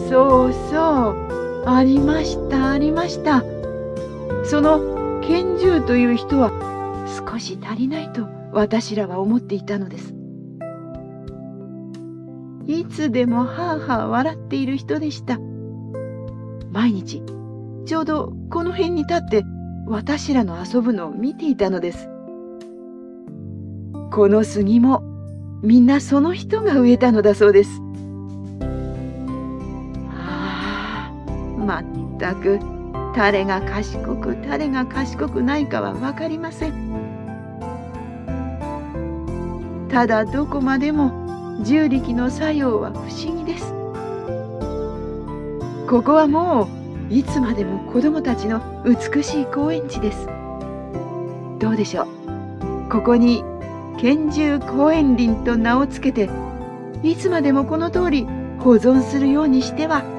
そうそう、ありましたありました。その賢重という人は少し足りないと私らは思っていたのです。いつでもはあはあ笑っている人でした。毎日ちょうどこの辺に立って私らの遊ぶのを見ていたのです。この杉もみんなその人が植えたのだそうです。ああ、まったく誰が賢く誰が賢くないかは分かりません。ただどこまでも重力の作用は不思議です。ここはもういつまでも子供たちの美しい公園地です。どうでしょう。ここに賢重公園林と名をつけて、いつまでもこの通り保存するようにしては